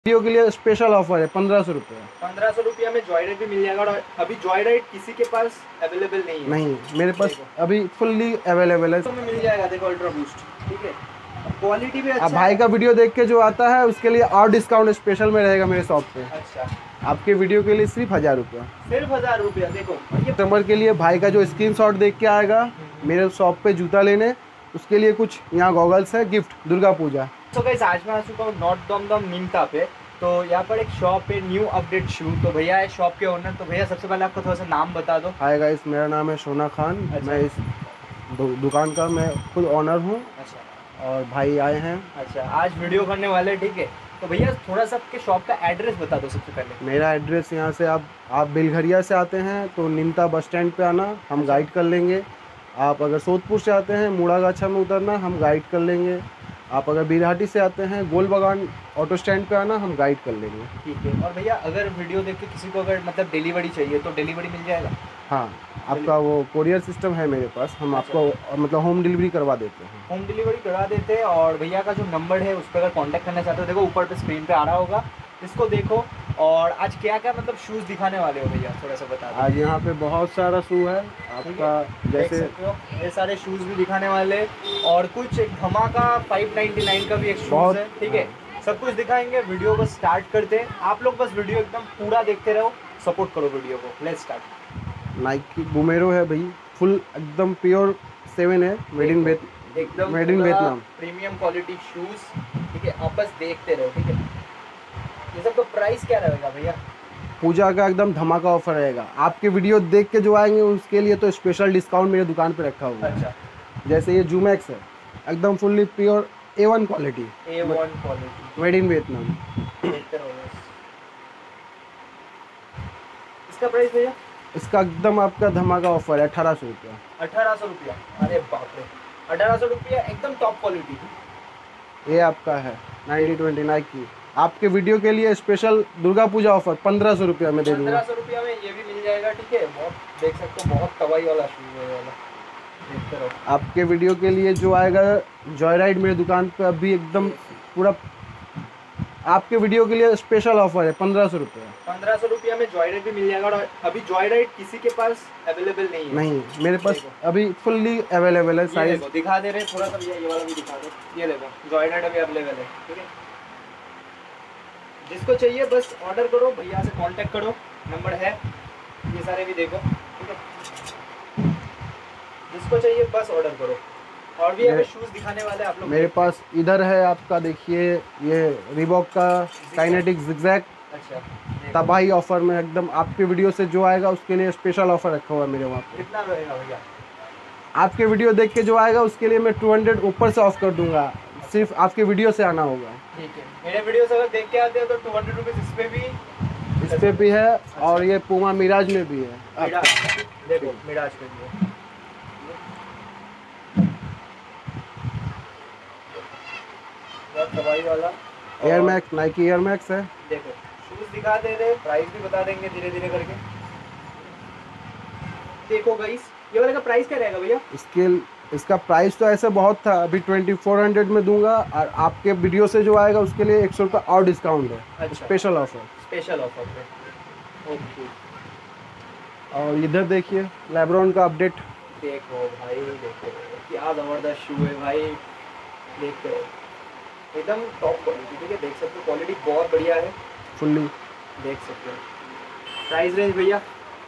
Video के लिए special offer है 1500 रुपये। 1500 रुपया में जॉयराइड भी मिल जाएगा। और अभी जॉयराइड किसी के पास अवेलेबल नहीं है। नहीं, मेरे पास अभी फुल्ली अवेलेबल है। तो में मिल जाएगा, देखो अल्ट्रा बूस्ट, ठीक है। क्वालिटी भी अच्छा अब भाई का वीडियो देख के जो आता है उसके लिए और डिस्काउंट स्पेशल में रहेगा मेरे शॉप पे। अच्छा, आपके वीडियो के लिए सिर्फ 1000 रुपया। सिर्फ 1000 रुपया। देखो ये कस्टमर के लिए भाई का जो स्क्रीनशॉट देख के आएगा मेरे शॉप पे जूता लेने, उसके लिए कुछ यहाँ गॉगल्स है गिफ्ट दुर्गा पूजा। तो गाइस आज मैं आ चुका हूँ नॉर्थ दमदम निमता पे। तो यहाँ पर एक शॉप है न्यू अपडेट शू। तो भैया है शॉप के ओनर। तो भैया सबसे पहले आपका थोड़ा सा नाम बता दो। हाय गाइस, मेरा नाम है सोना खान। अच्छा। मैं इस दुकान का मैं खुद ऑनर हूँ। अच्छा, और भाई आए हैं। अच्छा आज वीडियो करने वाले, ठीक है। तो भैया थोड़ा सा आपके शॉप का एड्रेस बता दो सबसे पहले। मेरा एड्रेस यहाँ से आप बेलघरिया से आते हैं तो निमता बस स्टैंड पे आना, हम गाइड कर लेंगे। आप अगर सोदपुर से आते हैं मुड़ागाछा में उतरना, हम गाइड कर लेंगे। आप अगर बीरहाटी से आते हैं गोल बागान ऑटो स्टैंड पे आना, हम गाइड कर लेंगे। ठीक है। और भैया अगर वीडियो देख के किसी को अगर मतलब डिलीवरी चाहिए तो डिलीवरी मिल जाएगा? हाँ, आपका वो कोरियर सिस्टम है मेरे पास, हम आपको मतलब होम डिलीवरी करवा देते हैं। होम डिलीवरी करवा देते हैं। और भैया का जो नंबर है उस पर अगर कांटेक्ट करना चाहते हो, देखो ऊपर पे स्क्रीन पे आ रहा होगा, इसको देखो। और आज क्या क्या मतलब शूज़ दिखाने वाले हो भैया, थोड़ा सा बता दो। आज यहाँ पे बहुत सारा शू है आपका, जैसे देख सकते हो ये सारे शूज़ भी दिखाने वाले। और कुछ एक धमाका 599 का भी एक शूज़ है, ठीक है। सब कुछ दिखाएंगे। वीडियो को स्टार्ट करते हैं। आप लोग बस वीडियो एकदम पूरा देखते रहो, सपोर्ट करो वीडियो को। Let's start. नाइकी बुमेरो है भाई, फुल एकदम प्योर 7 है, एकदम made in Vietnam, premium quality shoes, ठीक है। आप बस देखते रहो, ठीक है। ये सब तो प्राइस क्या रहेगा भैया? पूजा का एकदम धमाका ऑफर रहेगा। आपके वीडियो देख के जो आएंगे उसके लिए तो स्पेशल डिस्काउंट मेरे दुकान पे रखा हुआ है। अच्छा, जैसे ये जूमैक्स है, एकदम fully pure A1 quality, A1 quality, made in Vietnam. देखते रहो बस। इसका प्राइस भैया? इसका एकदम आपका धमाका ऑफर है 1800 रुपया। 1800 रुपया? अरे बाप रे, 1800 रुपया एकदम टॉप क्वालिटी। ये आपका है 90-20 नाइकी। आपके वीडियो के लिए स्पेशल दुर्गा पूजा ऑफर 1500 रुपया में दे दूँगा। 1500 रुपया में ये भी मिल जाएगा, ठीक है। बहुत देख सकते हो, बहुत तवाई वाला शूज है ये वाला, देखते रहो। आपके वीडियो के लिए जो आएगा जॉयराइड मेरी दुकान पे अभी एकदम पूरा आपके वीडियो के लिए स्पेशल ऑफर है 1500 रुपया। 1500 रुपया में जॉयराइड भी मिल जाएगा। और अभी जॉयराइड किसी के पास अवेलेबल नहीं है। नहीं, मेरे पास अभी फुल्ली अवेलेबल है। साइज दिखा दे रहे हैं थोड़ा सा भैया, ये वाला भी दिखा दो। ये देखो जॉयराइड अभी अवेलेबल है, ठीक है। जिसको चाहिए बस ऑर्डर करो, भैया से कांटेक्ट करो, नंबर है। ये सारे भी देखो, ठीक है। जिसको चाहिए बस ऑर्डर करो। और भी हमें शूज़ दिखाने वाले आप लोग। मेरे पास इधर है आपका, देखिए ये रिबॉक का काइनेटिक जिगजैग। अच्छा, तबाही ऑफर में एकदम आपके वीडियो से जो आएगा उसके लिए स्पेशल ऑफर रखा हुआ है मेरे वहाँ पे। कितना रहेगा भैया? आपके वीडियो देख के जो आएगा उसके लिए मैं 200 ऊपर से ऑफ कर दूंगा, सिर्फ आपके वीडियो से आना होगा। ठीक है। मेरे वीडियो से अगर देख के आते हो तो 200 रुपीज़ इस पे भी है। और ये पूमा मिराज में भी है। देखो मिराज पे भी है। दवाई वाला Air Max, Nike Air Max है। देखो शूज़ दिखा दे रहे, प्राइस भी बता देंगे धीरे धीरे करके। देखो गाइस, ये वाले का प्राइस क्या रहेगा भैया? इसका प्राइस तो ऐसे बहुत था, अभी 2400 में दूंगा। और आपके वीडियो से जो आएगा उसके लिए 100 रुपये और डिस्काउंट है। अच्छा, स्पेशल ऑफर पे। ओके। और इधर देखिए लेब्रॉन का अपडेट। देखो भाई, देखो क्या ज़बरदस्त शू है भाई, देखते हो एकदम टॉप क्वालिटी, ठीक है। देख सकते हो क्वालिटी बहुत बढ़िया है, फुल्ली देख सकते हो। प्राइस रेंज भैया?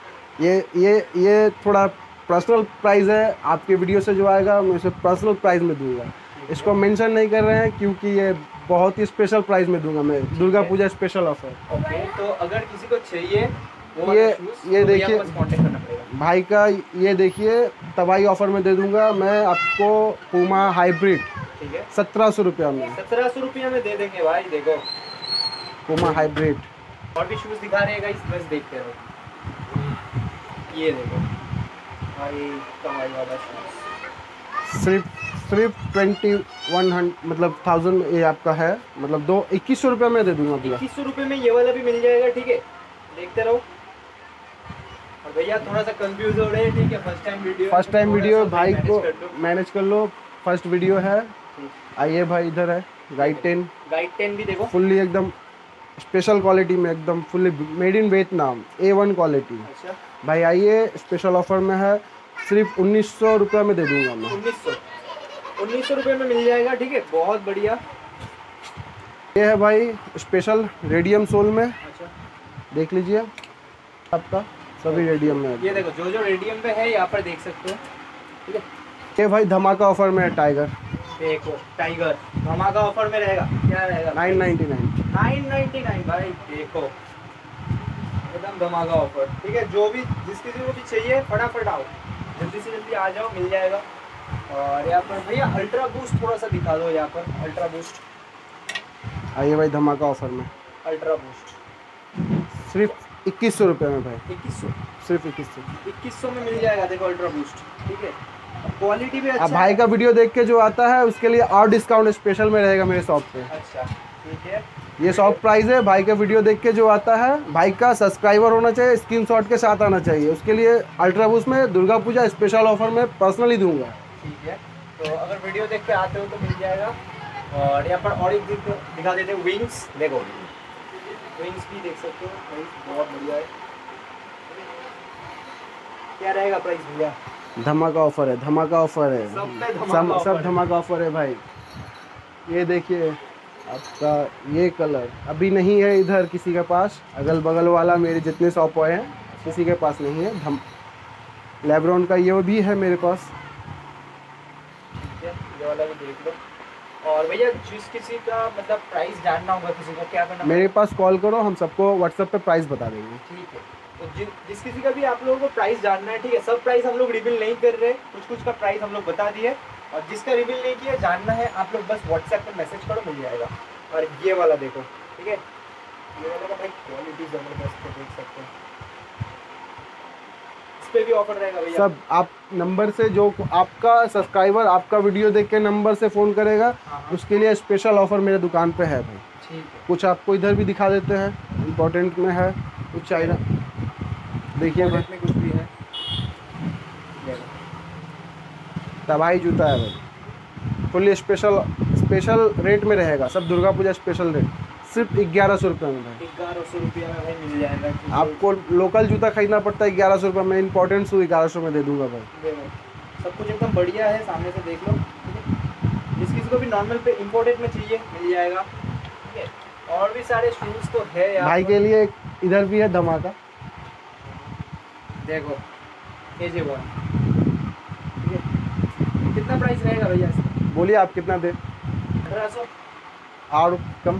ये थोड़ा पर्सनल प्राइस है। आपके वीडियो से जो आएगा मैं इसे पर्सनल प्राइस में दूंगा। इसको मेंशन नहीं कर रहे हैं क्योंकि ये बहुत ही स्पेशल प्राइस में दूंगा मैं, Durga Puja special offer. Okay, तो अगर किसी को चाहिए वो ये देखिए कांटेक्ट करना पड़ेगा भाई का। ये देखिए तबाही ऑफर में दे दूंगा मैं आपको पूमा हाइब्रिड, ठीक है। 1700 रुपया में। 1700 रुपया में दे देंगे भाई। देखो पूमा हाइब्रिड। और भी शूज़ दिखा रहे हैं गाइस, बस देखते रहो। ये देखो भाई कमाई वाला शूज़, सिर्फ 2100 मतलब 1000 ये आपका है, मतलब 2100 रुपये में दे दूंगा। 2100 रुपये में ये वाला भी मिल जाएगा, ठीक है। देखते रहो। और भैया थोड़ा सा कंफ्यूज हो रहे हैं, ठीक है। फर्स्ट टाइम वीडियो भाई को मैनेज कर लो। फर्स्ट वीडियो है। आइए भाई, इधर है गाइड 10 भी देखो, फुल्ली एकदम स्पेशल क्वालिटी में एकदम fully made in Vietnam, A1 quality. अच्छा, भाई आइए, स्पेशल ऑफर में है, सिर्फ 1900 रुपये में दे दूंगा मैं। 1900 रुपये में मिल जाएगा, ठीक है, बहुत बढ़िया। ये है भाई स्पेशल रेडियम सोल में, अच्छा, देख लीजिए आपका, सभी रेडियम में है। ये देखो जो जो रेडियम पे है यहाँ पर देख सकते हो, ठीक है। ये भाई धमाका ऑफर में है, टाइगर देखो टाइगर धमाका ऑफर में रहेगा, क्या रहेगा? 999। 999 भाई, देखो एकदम धमाका ऑफर, ठीक है। जो भी जिस किसी को भी चाहिए फटाफट आओ, जल्दी से जल्दी आ जाओ, मिल जाएगा। और यहाँ पर भैया अल्ट्रा बूस्ट थोड़ा सा दिखा दो, यहाँ पर अल्ट्रा बूस्ट। आइए भाई धमाका ऑफर में, अल्ट्रा बूस्ट सिर्फ 2100 रुपये में भाई, 2100, सिर्फ 2100। 2100 में मिल जाएगा, देखो अल्ट्रा बूस्ट, ठीक है। क्वालिटी भी अच्छा अब भाई का वीडियो देख के जो आता है उसके लिए और डिस्काउंट स्पेशल में रहेगा मेरे शॉप पे। अच्छा, ठीक है। ये शॉप प्राइस है, भाई का वीडियो देख के जो आता है, भाई का सब्सक्राइबर होना चाहिए, स्क्रीनशॉट के साथ आना चाहिए, उसके लिए अल्ट्रा बूस्ट में दुर्गा पूजा स्पेशल ऑफर में पर्सनली दूंगा। ठीक है, तो अगर वीडियो देख के आते हो तो मिल जाएगा। और यहाँ पर और एक दिखा देते हैं, विंग्स देखो, विंग्स भी देख सकते हो, विंग्स बहुत बढ़िया है। क्या रहेगा प्राइस भैया? धमाका ऑफर है, धमाका ऑफर है, सब पे धमाका ऑफर सब है। धमाका ऑफर है भाई। ये देखिए आपका, ये कलर अभी नहीं है इधर किसी के पास, अगल बगल वाला मेरे जितने शॉप हुए हैं किसी के पास नहीं है। लेब्रॉन का ये भी है मेरे पास, ठीक है, ये वाला भी देख लो। और भैया जिस किसी का मतलब प्राइस जानना होगा किसी को, क्या करना? मेरे पास कॉल करो, हम सबको व्हाट्सएप पे प्राइस बता देंगे। ठीक है, तो जिस किसी का भी आप लोगों को प्राइस जानना है, ठीक है, सब प्राइस हम लोग रिवील नहीं कर रहे, कुछ कुछ का प्राइस हम लोग बता दिए। और जिसका रिवील नहीं किया, जानना है, आप लोग बस व्हाट्सएप पे मैसेज करो, मिल जाएगा। और ये वाला देखो, ठीक है, ये वाला का भाई क्वालिटी जबरदस्त है, देख सकते हैं। इस पे भी ऑफर रहेगा भैया। सब आप नंबर से, जो आपका सब्सक्राइबर आपका वीडियो देख के नंबर से फ़ोन करेगा, हाँ। उसके लिए स्पेशल ऑफर मेरे दुकान पे है भाई। ठीक है, कुछ आपको इधर भी दिखा देते हैं, इम्पोर्टेंट में है कुछ चाइना, देखिए भाई, में कुछ भी है, तबाही जूता है भाई, फुल्ली स्पेशल रेट में रहेगा, सब दुर्गा पूजा स्पेशल रेट, सिर्फ 1100 रुपये में भाई। 1100 रुपया में भाई मिल जाएगा। आपको लोकल जूता खरीदना पड़ता है 1100 रुपये में, इंपॉर्टेंट शू 1100 में दे दूंगा भाई। देखो सब कुछ एकदम बढ़िया है, सामने से देख लो, ठीक है। जिस किसी को भी नॉर्मल पे इम्पोर्टेंट में चाहिए मिल जाएगा, ठीक है। और भी सारे शूज तो है यार भाई के लिए इधर भी है धमाका, देखो AJ1, ठीक है। कितना प्राइस रहेगा भैया इसका? बोलिए आप कितना दे, 1800, और कम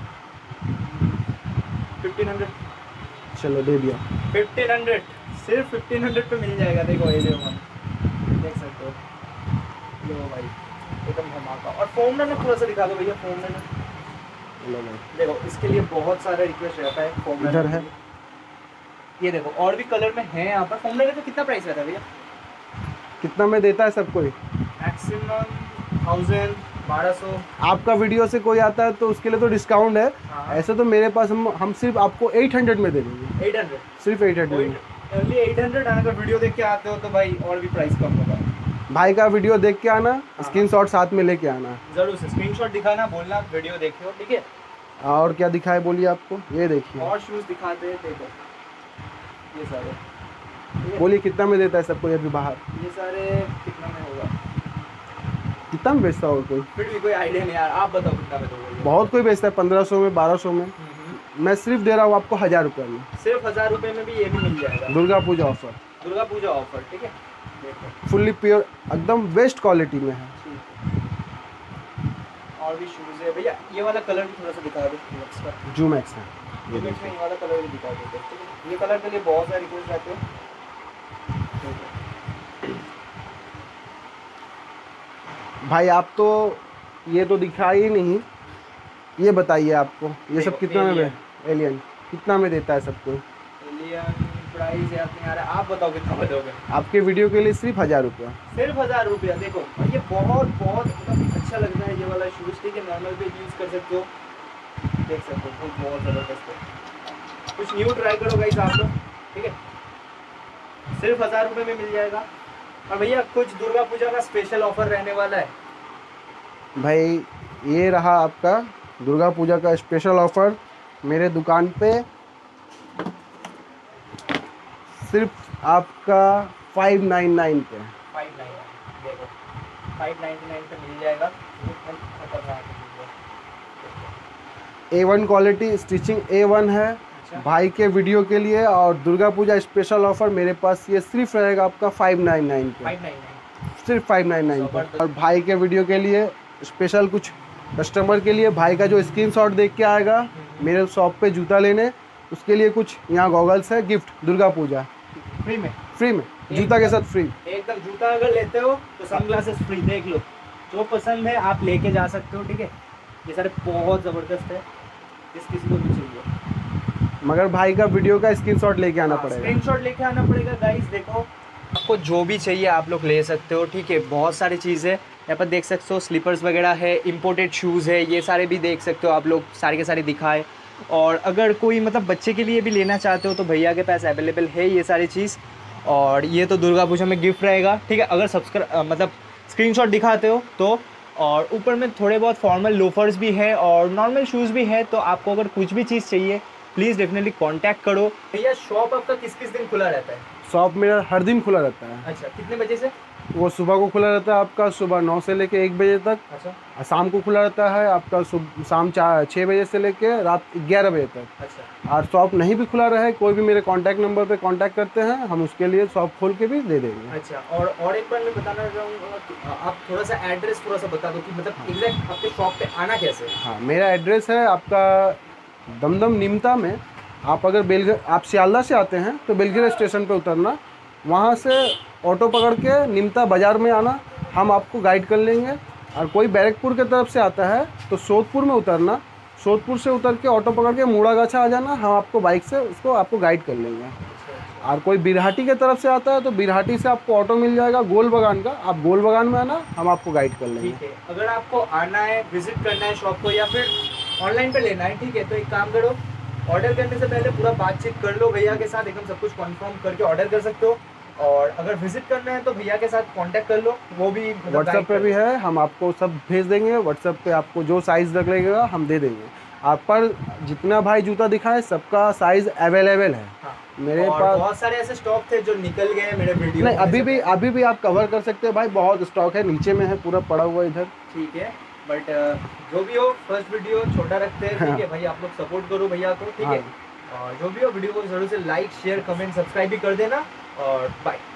1500, चलो दे दिया। 1500, सिर्फ 1500 पे मिल जाएगा। देखो AJ1 देख सकते हो, लो भाई एकदम धमाका। और फोम में थोड़ा सा दिखा दो भैया, फोम में लो भाई, देखो इसके लिए बहुत सारा रिक्वेस्ट रहता है। फोम इधर है, ये देखो और भी कलर में है यहाँ पर। फोम में तो कितना प्राइस रहता है भैया? कितना में देता है सब कोई? मैक्सिमम 1000, 1200। आपका वीडियो से कोई आता है तो उसके लिए तो डिस्काउंट है, हाँ। ऐसे तो मेरे पास हम सिर्फ आपको 800 में दे देंगे, 800, सिर्फ 800 में। ओनली 800। अगर वीडियो देख के आते हो तो भाई और भी प्राइस कम होगा। भाई का वीडियो देख के आना, स्क्रीनशॉट साथ में लेके आना, जरूर से स्क्रीनशॉट दिखाना, बोलना वीडियो देखे हो, ठीक है। और क्या दिखाए बोलिए आपको, ये देखिए, और शूज दिखाते हैं, देखो ये सारे, ठीक है। बोलिए कितना में देता है सबको ये भी बाहर, ये सारे कितना में होगा? कितना में बेचता होगा कोई? फिर भी कोई आइडिया नहीं यार, आप बताओ कितना में दोगे? बहुत कोई बेचता है 1500 में, 1200 में, मैं सिर्फ दे रहा हूँ आपको 1000 रुपये में, सिर्फ 1000 रुपये में भी ये भी मिल जाएगा। दुर्गा पूजा ऑफर, दुर्गा पूजा ऑफर, ठीक है। देखो फुल्ली प्योर एकदम बेस्ट क्वालिटी में है। ठीक है। और भी शूज है भैया, ये वाला कलर भी थोड़ा सा दिखा दो इसका। जूम एक्स है, ये वाला कलर भी दिखा देते हैं, ठीक है। ये कलर के लिए बहुत सारे रिक्वेस्ट आते हैं। भाई आप तो ये तो दिखा ही नहीं, ये बताइए आपको ये सब देखो, कितना में, एलियन कितना में देता है सबको? एलियन प्राइस याद नहीं आ रहा, आप बताओ कितना में दोगे? आपके वीडियो के लिए सिर्फ 1000 रुपया, सिर्फ 1000 रुपया। देखो और ये बहुत बहुत मतलब अच्छा लगता है ये वाला शूज, ठीक है। नॉर्मल पे यूज़ कर सकते हो, देख सकते हो, बहुत ज़बरदस्त है। कुछ न्यू ट्राई करो गाइस आप लोग, ठीक है। सिर्फ 1000 रुपये में मिल जाएगा। और भैया कुछ दुर्गा पूजा का स्पेशल ऑफर रहने वाला है भाई ये रहा आपका दुर्गा पूजा का स्पेशल ऑफर, मेरे दुकान पे सिर्फ आपका 599 पे। 599 देखो 599 पे मिल जाएगा। खतरनाक है। A1 क्वालिटी स्टिचिंग A1 है। अच्छा। भाई के वीडियो के लिए और दुर्गा पूजा स्पेशल ऑफर मेरे पास ये सिर्फ रहेगा आपका 599 पे, 599 सिर्फ 599 पे। जबरदस्त। और भाई के वीडियो के लिए स्पेशल कुछ कस्टमर के लिए भाई का जो स्क्रीनशॉट देख के आएगा मेरे शॉप पे जूता लेने, उसके लिए कुछ यहाँ गॉगल्स है गिफ्ट दुर्गा पूजा फ्री में। फ्री में, जूता के साथ फ्री। एकदम जूता अगर लेते हो तो सनग्लासेस फ्री। देख लो जो पसंद है आप लेके जा सकते हो, ठीक है। ये सारे बहुत ज़बरदस्त है, जिस किसी को भी चाहिए। मगर भाई का वीडियो का स्क्रीनशॉट लेके आना पड़ेगा। स्क्रीनशॉट लेके आना पड़ेगा गाइस। देखो आपको जो भी चाहिए आप लोग ले सकते हो, ठीक है। बहुत सारी चीज़ है यहाँ पर, देख सकते हो स्लीपर्स वगैरह है, इम्पोर्टेड शूज़ है, ये सारे भी देख सकते हो आप लोग, सारे के सारे दिखाए। और अगर कोई मतलब बच्चे के लिए भी लेना चाहते हो तो भैया के पास अवेलेबल है ये सारी चीज़। और ये तो दुर्गा पूजा में गिफ्ट रहेगा, ठीक है। अगर मतलब स्क्रीनशॉट दिखाते हो तो। और ऊपर में थोड़े बहुत फॉर्मल लोफर्स भी है और नॉर्मल शूज़ भी है। तो आपको अगर कुछ भी चीज़ चाहिए प्लीज़ डेफिनेटली कांटेक्ट करो। भैया शॉप आपका किस किस दिन खुला रहता है? शॉप मेरा हर दिन खुला रहता है। अच्छा, कितने बजे से? वो सुबह को खुला रहता है आपका सुबह 9 से लेके 1 बजे तक। अच्छा और शाम को खुला रहता है आपका शाम 6 बजे से लेके रात 11 बजे तक। अच्छा। और शॉप नहीं भी खुला रहे कोई भी मेरे कांटेक्ट नंबर पे कांटेक्ट करते हैं, हम उसके लिए शॉप खोल के भी दे देंगे। अच्छा, और एक बार मैं बताना चाहूँगा कि आप थोड़ा सा एड्रेस थोड़ा सा बता दो कि मतलब एग्जैक्ट आपके शॉप पे आना कैसे है? हाँ, मेरा एड्रेस है आपका दमदम निमता में। आप अगर आप सियालदा से आते हैं तो बेलघर स्टेशन पे उतरना, वहाँ से ऑटो पकड़ के निमता बाज़ार में आना, हम आपको गाइड कर लेंगे। और कोई बैरकपुर की तरफ से आता है तो सोदपुर में उतरना, सोदपुर से उतर के ऑटो पकड़ के मुड़ागाछा आ जाना, हम आपको बाइक से उसको आपको गाइड कर लेंगे। और कोई बिरहाटी की तरफ से आता है तो बिरहाटी से आपको ऑटो मिल जाएगा गोल बागान का, आप गोल बागान में आना, हम आपको गाइड कर लेंगे। ठीक है। अगर आपको आना है, विजिट करना है शॉप को या फिर ऑनलाइन पे लेना है, ठीक है, तो एक काम करो, ऑर्डर करने से पहले पूरा बातचीत कर लो भैया के साथ, एकदम सब कुछ कंफर्म करके ऑर्डर कर सकते हो। और अगर विजिट करना है तो भैया के साथ कांटेक्ट कर लो, वो भी व्हाट्सएप पे भी है, हम आपको सब भेज देंगे। व्हाट्सएप पे आपको जो साइज़ लगेगा हम दे देंगे। आप पर जितना भाई जूता दिखाए सबका साइज़ अवेलेबल है। हाँ। मेरे और पास बहुत सारे ऐसे स्टॉक थे जो निकल गए मेरे वीडियो नहीं, अभी भी आप कवर कर सकते हैं भाई, बहुत स्टॉक है, नीचे में है पूरा पड़ा हुआ इधर। ठीक है। बट जो भी हो फर्स्ट वीडियो छोटा रखते हैं, ठीक है भाई। आप लोग सपोर्ट करो भैया को, ठीक है। और जो भी हो वीडियो को जरूर से लाइक शेयर कमेंट सब्सक्राइब भी कर देना। और बाय।